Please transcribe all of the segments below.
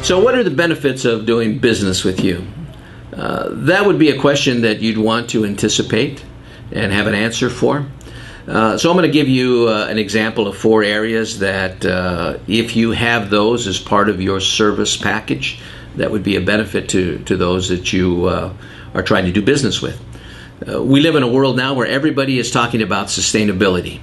So what are the benefits of doing business with you? That would be a question that you'd want to anticipate and have an answer for. So I'm going to give you an example of 4 areas that if you have those as part of your service package, that would be a benefit to those that you are trying to do business with. We live in a world now where everybody is talking about sustainability.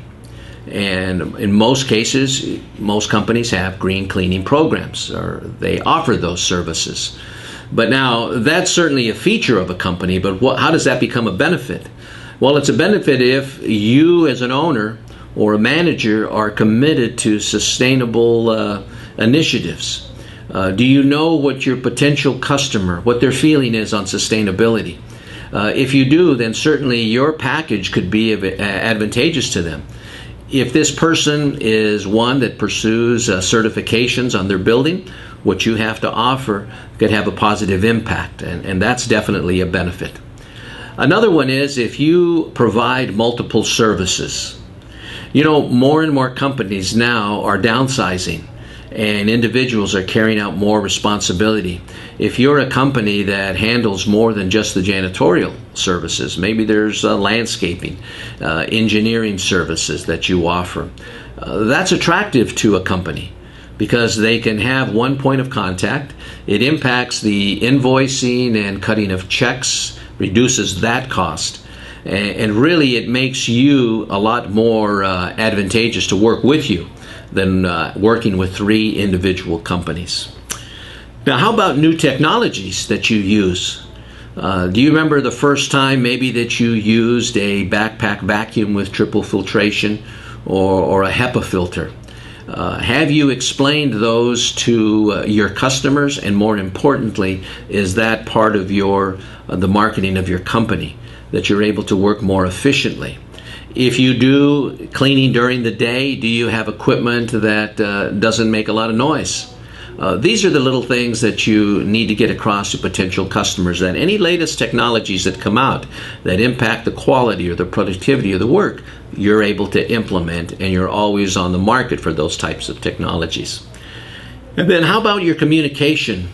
And in most cases, most companies have green cleaning programs, or they offer those services. But now, that's certainly a feature of a company, but how does that become a benefit? Well, it's a benefit if you as an owner or a manager are committed to sustainable initiatives. Do you know what your potential customer, what their feeling is on sustainability? If you do, then certainly your package could be advantageous to them. If this person is one that pursues certifications on their building, what you have to offer could have a positive impact, and that's definitely a benefit. Another one is if you provide multiple services. You know, more and more companies now are downsizing, and individuals are carrying out more responsibility. If you're a company that handles more than just the janitorial services, maybe there's landscaping, engineering services that you offer, that's attractive to a company because they can have one point of contact. It impacts the invoicing and cutting of checks, reduces that cost, and really it makes you a lot more advantageous to work with you than working with 3 individual companies. Now, how about new technologies that you use? Do you remember the first time maybe that you used a backpack vacuum with triple filtration or a HEPA filter? Have you explained those to your customers? And more importantly, is that part of the marketing of your company, that you're able to work more efficiently? If you do cleaning during the day, do you have equipment that doesn't make a lot of noise? These are the little things that you need to get across to potential customers, that any latest technologies that come out that impact the quality or the productivity of the work, you're able to implement, and you're always on the market for those types of technologies. And then how about your communication?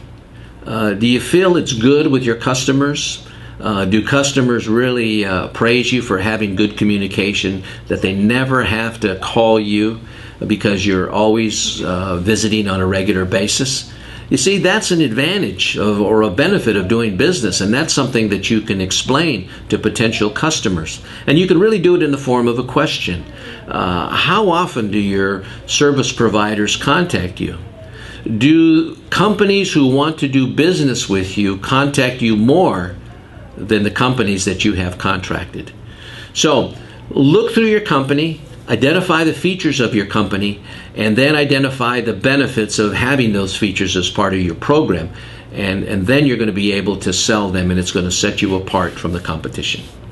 Do you feel it's good with your customers? Do customers really praise you for having good communication, that they never have to call you because you're always visiting on a regular basis? You see, that's an advantage or a benefit of doing business, and that's something that you can explain to potential customers. And you can really do it in the form of a question. How often do your service providers contact you? Do companies who want to do business with you contact you more than the companies that you have contracted? So look through your company, identify the features of your company, and then identify the benefits of having those features as part of your program. And then you're going to be able to sell them, and it's going to set you apart from the competition.